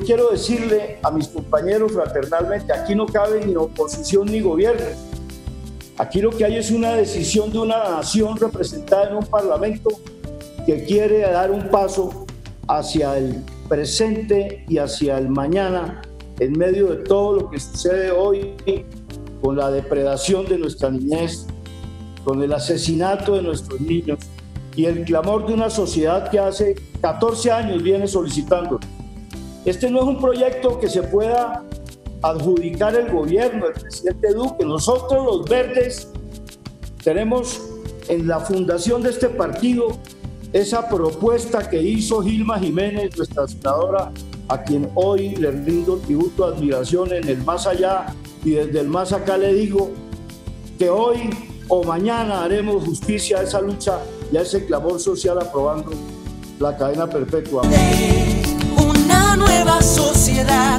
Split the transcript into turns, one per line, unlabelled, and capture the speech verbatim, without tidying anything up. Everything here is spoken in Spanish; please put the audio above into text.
quiero decirle a mis compañeros fraternalmente, aquí no cabe ni oposición ni gobierno. Aquí lo que hay es una decisión de una nación representada en un parlamento que quiere dar un paso hacia el presente y hacia el mañana en medio de todo lo que sucede hoy con la depredación de nuestra niñez, con el asesinato de nuestros niños y el clamor de una sociedad que hace catorce años viene solicitando. Este no es un proyecto que se pueda adjudicar el gobierno, el presidente Duque. Nosotros los verdes tenemos en la fundación de este partido esa propuesta que hizo Gilma Jiménez, nuestra senadora, a quien hoy le rindo tributo de admiración en el más allá, y desde el más acá le digo que hoy o mañana haremos justicia a esa lucha y a ese clamor social aprobando la cadena perpetua.
Una nueva sociedad.